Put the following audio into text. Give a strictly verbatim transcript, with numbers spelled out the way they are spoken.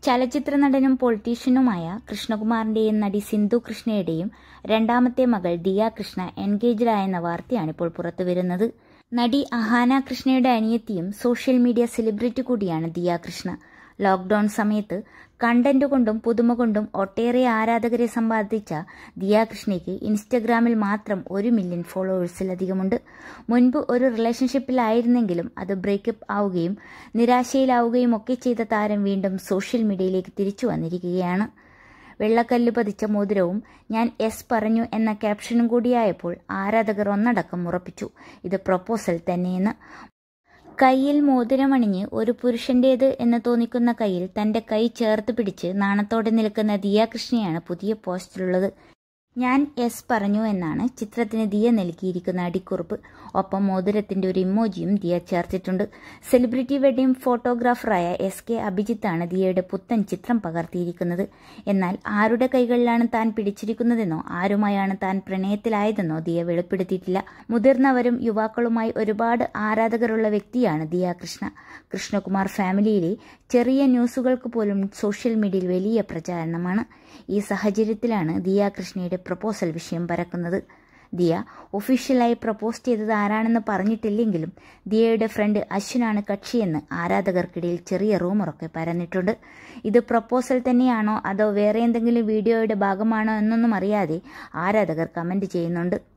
ചലച്ചിത്ര നടനും പൊളിറ്റീഷ്യനുമായ കൃഷ്ണകുമാറിന്റെയും നടി സിന്ധു കൃഷ്ണയുടെയും രണ്ടാമത്തെ മകൾ ദിയ കൃഷ്ണ എൻഗേജ്ഡ് ആയെന്ന വാർത്തയാണ് ഇപ്പോൾ പുറത്തുവരുന്നത്. നടി അഹാന കൃഷ്ണയുടെ അനിയത്തിയും സോഷ്യൽ മീഡിയ സെലിബ്രിറ്റി കൂടിയാണ് ദിയ കൃഷ്ണ. ലോക്ക്ഡൌൺ സമയത്ത് കണ്ടന്റ് കൊണ്ടും പുതുമ കൊണ്ടും ഒട്ടേറെ ആരാധകരെ സമ്പാദിച്ച ദിയ കൃഷ്ണയ്ക്ക് ഇൻസ്റ്റഗ്രാമിൽ മാത്രം ഒരു മില്യൺ ഫോളോവേഴ്സിലധികമുണ്ട്. മുൻപ് ഒരു റിലേഷൻഷിപ്പിലായിരുന്നെങ്കിലും അത് ബ്രേക്കപ്പ് ആവുകയും നിരാശയിലാവുകയും ഒക്കെ ചെയ്ത താരം വീണ്ടും സോഷ്യൽ മീഡിയയിലേക്ക് തിരിച്ചു വന്നിരിക്കുകയാണ്. വെള്ളക്കല്ല് പതിച്ച മോതിരവും ഞാൻ എസ് പറഞ്ഞു എന്ന ക്യാപ്ഷനും കൂടിയായപ്പോൾ ആരാധകർ ഒന്നടക്കം ഉറപ്പിച്ചു ഇത് പ്രൊപ്പോസൽ തന്നെയെന്ന്. കൈയിൽ മോതിരമണിഞ്ഞ് ഒരു പുരുഷന്റേത് എന്ന് തോന്നിക്കുന്ന കൈയിൽ തന്റെ കൈ ചേർത്ത് പിടിച്ച് നാണത്തോടെ നിൽക്കുന്ന ദിയ കൃഷ്ണയാണ് പുതിയ പോസ്റ്റിലുള്ളത്. ഞാൻ എസ് പറഞ്ഞു എന്നാണ് ചിത്രത്തിന് ദിയ നൽകിയിരിക്കുന്ന അടിക്കുറിപ്പ്. ഒപ്പം മോതിരത്തിന്റെ ഒരു ഇമോജിയും ദിയ ചേർത്തിട്ടുണ്ട്. സെലിബ്രിറ്റി വെഡിംഗ് ഫോട്ടോഗ്രാഫറായ എസ് കെ അഭിജിത്താണ് ദിയയുടെ പുത്തൻ ചിത്രം പകർത്തിയിരിക്കുന്നത്. എന്നാൽ ആരുടെ കൈകളിലാണ് താൻ പിടിച്ചിരിക്കുന്നതെന്നോ ആരുമായാണ് താൻ പ്രണയത്തിലായതെന്നോ ദിയ വെളിപ്പെടുത്തിയിട്ടില്ല. മുതിർന്നവരും യുവാക്കളുമായി ഒരുപാട് ആരാധകരുള്ള വ്യക്തിയാണ് ദിയ കൃഷ്ണ. കൃഷ്ണകുമാർ ഫാമിലിയിലെ ചെറിയ ന്യൂസുകൾക്ക് പോലും സോഷ്യൽ മീഡിയയിൽ വലിയ പ്രചാരണമാണ്. ഈ സാഹചര്യത്തിലാണ് ദിയ കൃഷ്ണയുടെ പ്രപ്പോസൽ വിഷയം പരക്കുന്നത്. ദിയ ഒഫീഷ്യലായി പ്രപ്പോസ് ചെയ്തത് ആരാണെന്ന് പറഞ്ഞിട്ടില്ലെങ്കിലും ദിയയുടെ ഫ്രണ്ട് അശ്വിനാണ് കക്ഷിയെന്ന് ആരാധകർക്കിടയിൽ ചെറിയ റൂമറൊക്കെ പരന്നിട്ടുണ്ട്. ഇത് പ്രപ്പോസൽ തന്നെയാണോ അതോ വേറെ എന്തെങ്കിലും വീഡിയോയുടെ ഭാഗമാണോ എന്നൊന്നും അറിയാതെ ആരാധകർ കമന്റ് ചെയ്യുന്നുണ്ട്.